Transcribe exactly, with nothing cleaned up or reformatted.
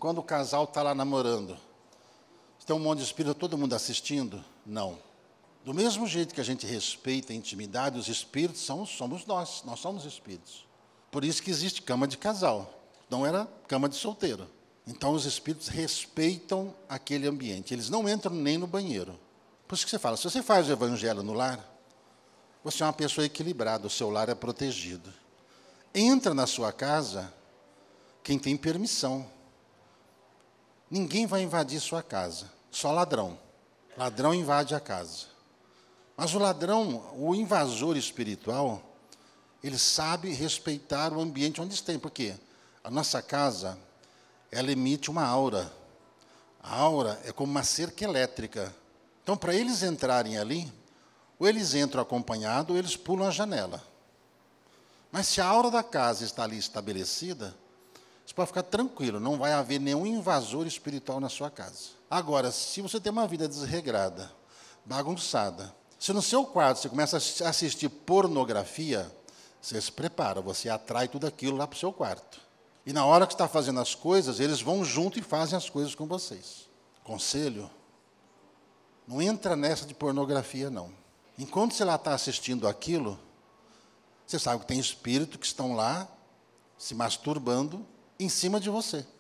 quando o casal está lá namorando, tem um monte de espírito, todo mundo assistindo? Não. Do mesmo jeito que a gente respeita a intimidade, os espíritos são, somos nós, nós somos espíritos. Por isso que existe cama de casal, não era cama de solteiro. Então os espíritos respeitam aquele ambiente, eles não entram nem no banheiro. Por isso que você fala, se você faz o evangelho no lar, você é uma pessoa equilibrada, o seu lar é protegido. Entra na sua casa quem tem permissão. Ninguém vai invadir sua casa, só ladrão. Ladrão invade a casa. Mas o ladrão, o invasor espiritual, ele sabe respeitar o ambiente onde está. Porque a nossa casa, ela emite uma aura. A aura é como uma cerca elétrica. Então, para eles entrarem ali, ou eles entram acompanhados, ou eles pulam a janela. Mas se a aura da casa está ali estabelecida, você pode ficar tranquilo, não vai haver nenhum invasor espiritual na sua casa. Agora, se você tem uma vida desregrada, bagunçada, se no seu quarto você começa a assistir pornografia, você se prepara, você atrai tudo aquilo lá para o seu quarto. E na hora que você está fazendo as coisas, eles vão junto e fazem as coisas com vocês. Conselho, não entra nessa de pornografia, não. Enquanto você lá está assistindo aquilo, você sabe que tem espíritos que estão lá se masturbando em cima de você.